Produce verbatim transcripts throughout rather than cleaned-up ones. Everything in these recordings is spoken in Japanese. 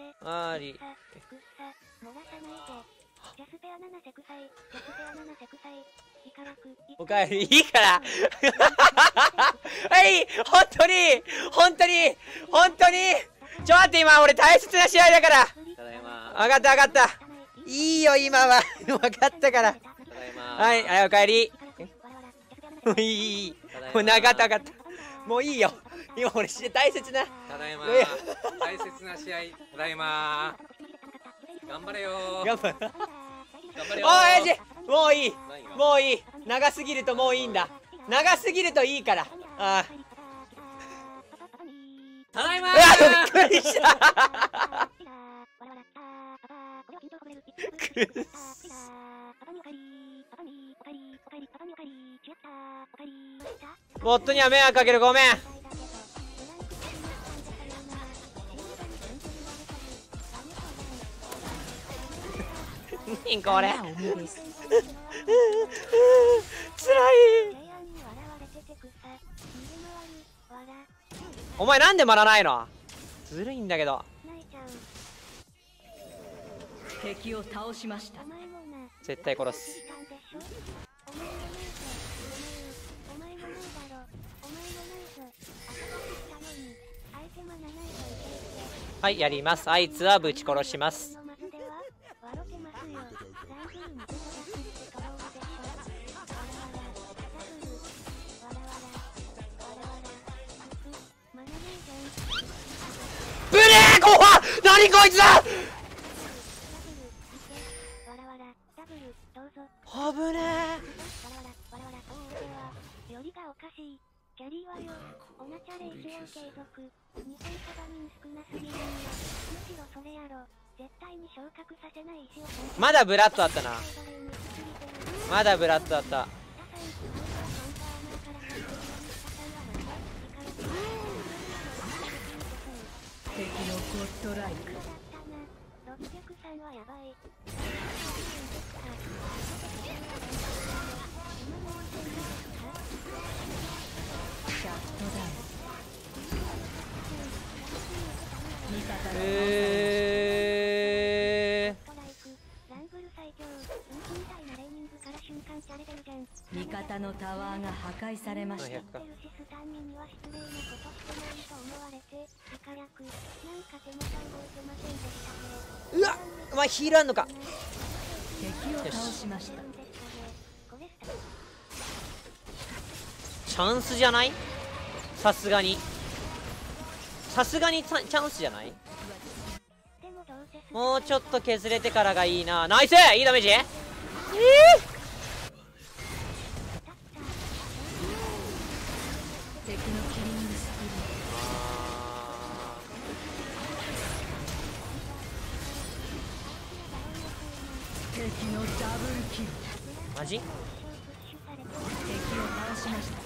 あり。おかえり、いいからはい、本当に本当に本当にちょっと待って、今俺大切な試合だから。 ただいま。 分かった分かった。いいよ今は分かったから。 ただいま。 はい、はい、おかえり。もういいいい。もう分かった分かった。もういいよ。今俺大切な。 ただいま。大切な試合。ただいま。頑張れよー。 頑張れ。 頑張れよおい、エイジ、もういい。もういい。長すぎるともういいんだ。長すぎるといいから。ああ。 ただいまうわ、びっくりしたくっボットには迷惑かける、ごめん。何これつらい。お前なんで回らないの。ずるいんだけど。 敵を倒しました。 絶対殺す。はい、やります。あいつはぶち殺します。ブレー怖っ。何こいつだ。危ねえ。よりがおかしい。キャリーはよ。オナチャレ一応継続。にせんサバミン少なすぎるんや。むしろそれやろ。絶対に昇格させない石を。まだブラッドあったな。まだブラッドあった。 敵のゴッドライク。 ろっぴゃくさんはやばい。 シャットダウン。 えー、 味方のタワーが破壊されました。 うわっ、お前ヒールあんのか。 敵を倒しました。 チャンスじゃない。さすがにさすがにチャンスじゃない。もうちょっと削れてからがいいな。ナイス、いいダメージ。えー、 敵のキリングスキル。敵のダブルキル。 マジ。 敵を倒しました。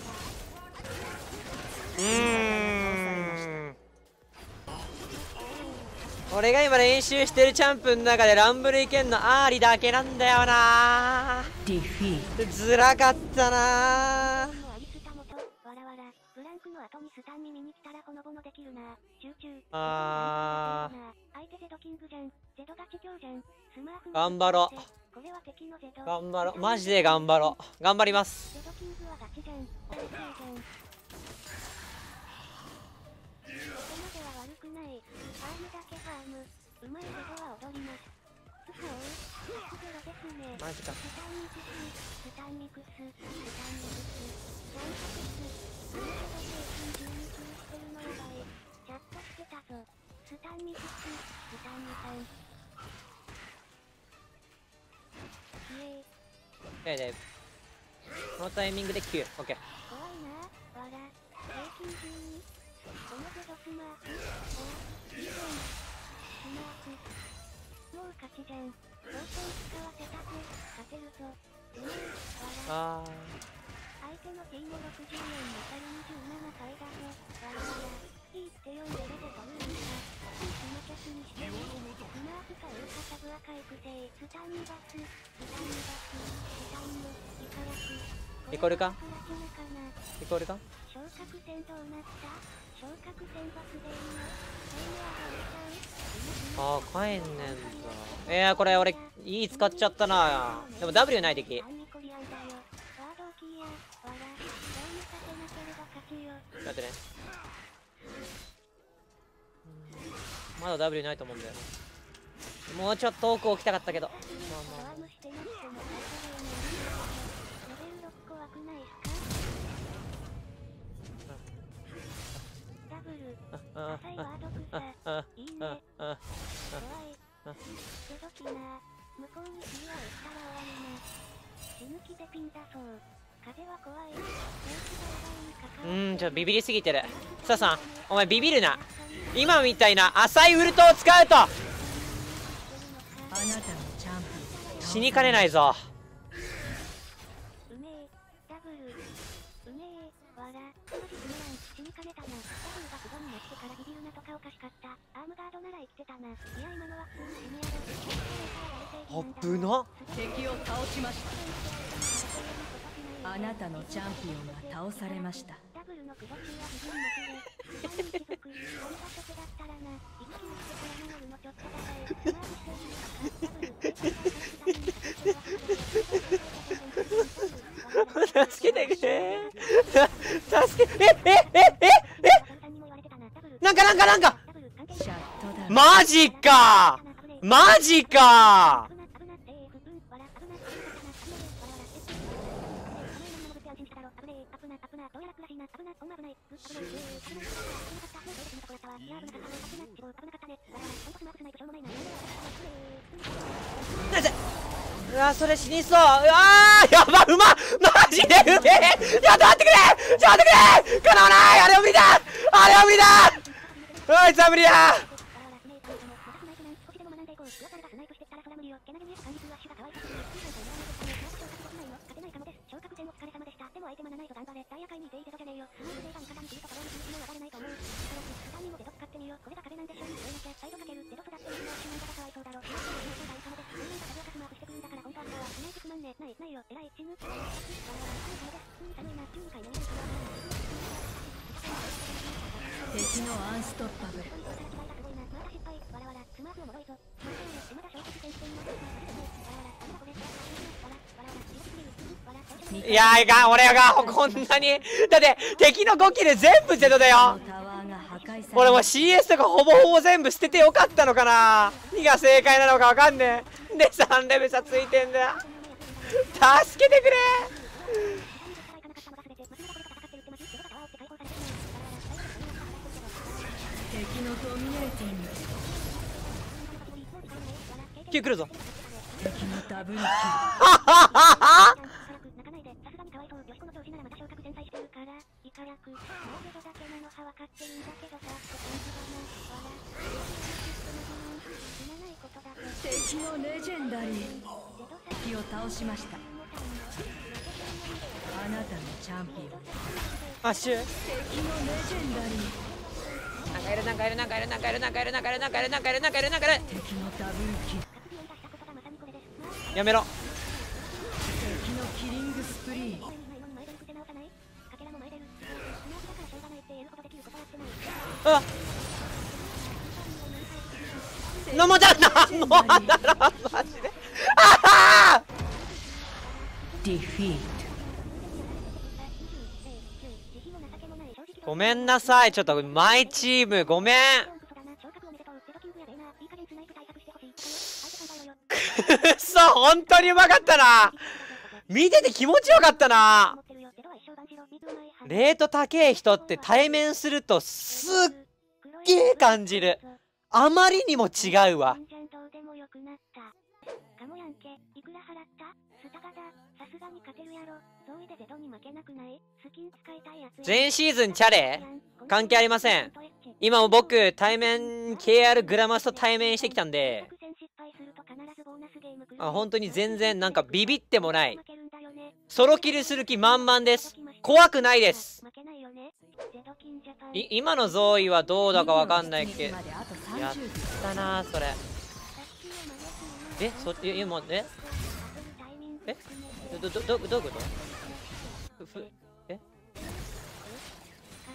うーん、俺が今練習してるチャンプの中でランブルいけんのアーリだけなんだよな。 ディフィーずらかったな。あー、頑張ろう頑張ろう、マジで頑張ろう。頑張ります。マジか。でこのタイミングできゅう。オッケー。あー、相手の ティー もろくじゅうえん残りにじゅうななかいだぞ。わらわらいいってよんでレベトルーンか。いいスマキャスにしてね。スマーフかウーカサブ赤いくせい。スタンバススタンバススタンムイカヤク。イコールかイコールか昇格戦どうなった？昇格戦バスでいいの？ あー帰んねんだ。いやこれ俺いい使っちゃったな。でも ダブリュー ない敵。待ってね。まだ ダブリュー ないと思うんだよな。もうちょっと奥置きたかったけど。まあまあダサいワード草。いいね。怖い。けどきな。向こうに次は打ったら終わりな。死ぬ気でピンだそう。風は怖い。 うーん、ちょっとビビりすぎてる。さあさん、お前ビビるな。今みたいな浅いウルトを使うと死にかねないぞ。 うめえ。ダブル。うめえ。わら。マジブメラン。死にかねたな。ダブルがクドになってからビビるなとかおかしかった。アームガードなら生きてたな。いや今のは普通の死にやろ。 あぶな。 敵を倒しました。あなたのチャンピオンが倒されました。 ダブルのクド中は自分の手で。下に貴族。こんな職だったらな。息をしてから守るのちょっと高い。スマートしているのか。ダブル。 助けてくれ助けえええええなんかなんかなんかマジかマジかうわそれ死にそう。うわーやばうまマジでうめえちょっと待ってくれちょっと待ってくれかなわないあれは無理だあれは無理だあいつは無理だ敵のアンストッパブル。 いやーいかん俺がこんなにだって敵のごキル全部ゼロだよ。俺も シーエス とかほぼほぼ全部捨ててよかったのかな。何が正解なのかわかんねえ。でさんレベル差ついてんだよ。助けてくれ敵のドミネーティング。 キュー来るぞ。 敵のダブルキル。敵のレジェンダリー。敵を倒しました。あなたのチャンピオン。 アッシュ敵のレジェンダリー。 なんかいるなんかいるなんかいるなんかいるなんかいるなんかいるなんかいるなんかいるなんかいるなんかいる。 敵のダブルキル。 やめろ。 敵のキリングスプリー。 あのもだなもうあんだろマジでああディフィート。 ごめんなさいちょっとマイチームごめんくっそ本当にうまかったな見てて気持ちよかったなレート高え人って対面するとすっげえ感じるあまりにも違うわ前シーズンチャレ関係ありません今も僕対面 ケーアール グラマスと対面してきたんであ本当に全然なんかビビってもないソロキルする気満々です怖くないですい今のゾーイはどうだかわかんないけどやったなそれえそい今ええどどどどういうことふえ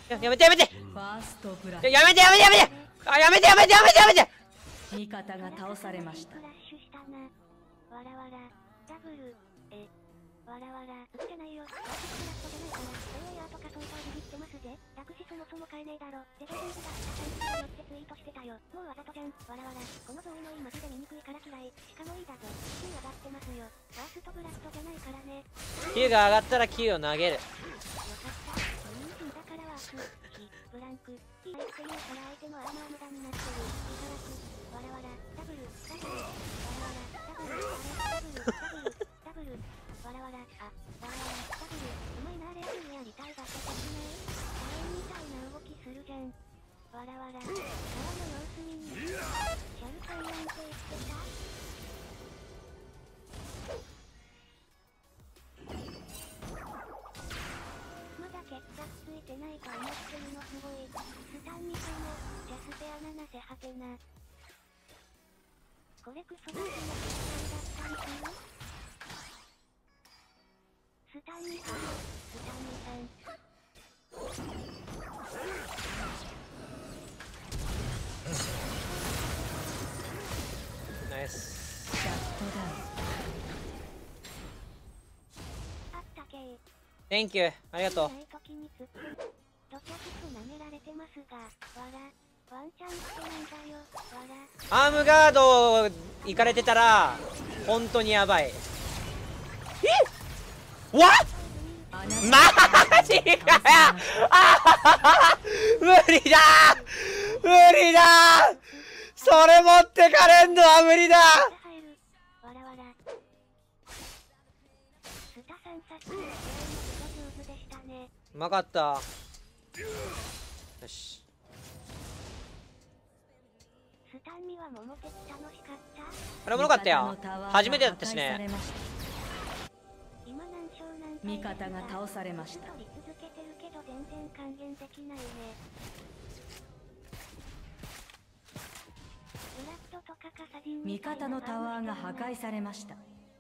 ややめてやめてファーストブラッややめてやめてやめてあやめてやめてやめてやめてシュ。味方が倒されました。 フラッシュしたな。わらわら。ダブル。え。わらわら。打ってないよ。ワークスクラットじゃないから。レイヤーとかそういうとビビってますぜ。楽視そもそも買えねえだろ。デザインズがスタちゃんによってツイートしてたよ。もうわざとじゃん。わらわら。このゾーンのいいマジで見にくいから嫌い。しかもいいだぞ。きゅう上がってますよ。ファーストブラストじゃないからね。 きゅうが上がったらきゅうを投げる。 よかった。人数だからワーク。き。ブランク。いいって言うから相手のアーマー無駄になってる。いただく。わらわら。ダブル。ダブル。わらわら。ダブル。ダブル。ダブル。ダブル。わらわら。あ。わらわら。ダブル。うまいな。レアルにやりたいだけできない。カレーみたいな動きするじゃん。わらわら。川の様子見に。シャルカイアンって言ってた？まだ決着ついてないと思ってるのすごい。スタンミカの、ジャスペアななせはてな。これクソガキの決断だったりする？スタンミカの、スタンミさん。 ナイス。 シャットダウン。 あったけー。 Thank you ありがとう。 ない時につく。ドキャキス舐められてますが、わら。ワンチャンってなんだよ、わら。 アームガード行かれてたら本当にやばい。えわっマジかよあ無理だ無理だそれ持ってかれんのは無理だ。 わらわら。スタさんさっきの試合も上手でしたね。 うまかった。よし。 スタンミは桃鉄楽しかった。 あれおもろかったよ。初めてだったしね。 今何勝何味方が倒されました。 取り続けてるけど全然還元できないね。ブラッドとかカサディン味方のタワーが破壊されました。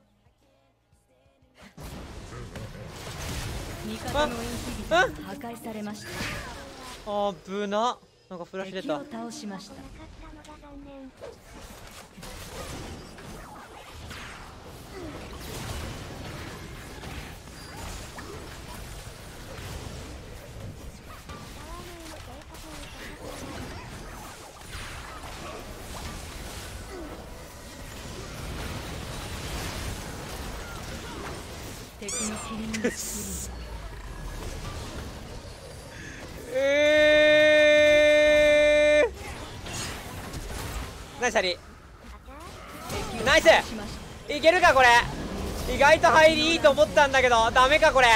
味方のインヒビターが破壊されました。 あぶな。なんかフラッシュ出た。 敵を倒しました。 なかったのが残念。 敵のキリングスえー、ナイスありプリンナイスしました。 いけるかこれ。意外と入りいいと思ったんだけどダメかこれ。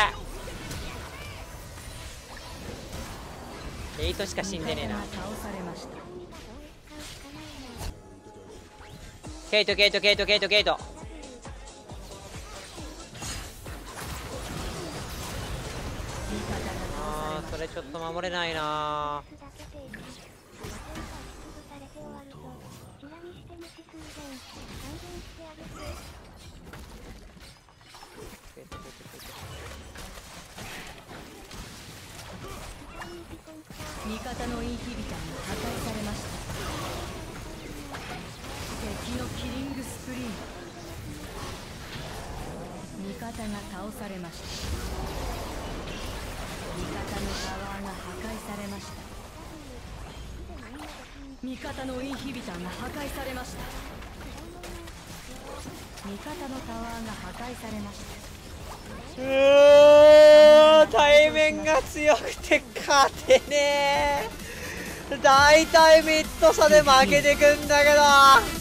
エイトしか死んでねえな。 味方が倒されました。 ケイトケイトケイトケイトケイト。あーそれちょっと守れないな。 味方のインヒビターが破壊されました。敵のキリングスプリン味方が倒されました。味方のタワーが破壊されました。味方のインヒビターが破壊されました。味方のタワーが破壊されました。 うー対面が強くて勝てねえ。大体ミッド差で負けてくんだけど